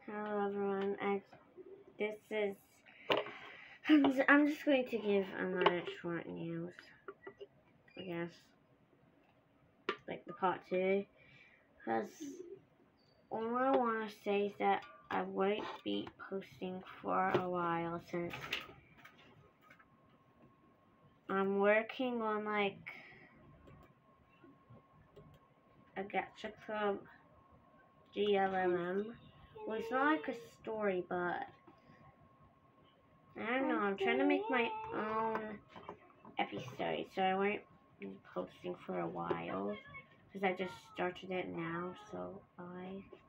Hello everyone, this is, I'm just going to give another short news, I guess, like the part 2, because all I want to say is that I won't be posting for a while since I'm working on like a Gacha Club GLMM. Well, it's not like a story, but I don't know, I'm trying to make my own episode, so I won't be posting for a while, because I just started it now, so bye.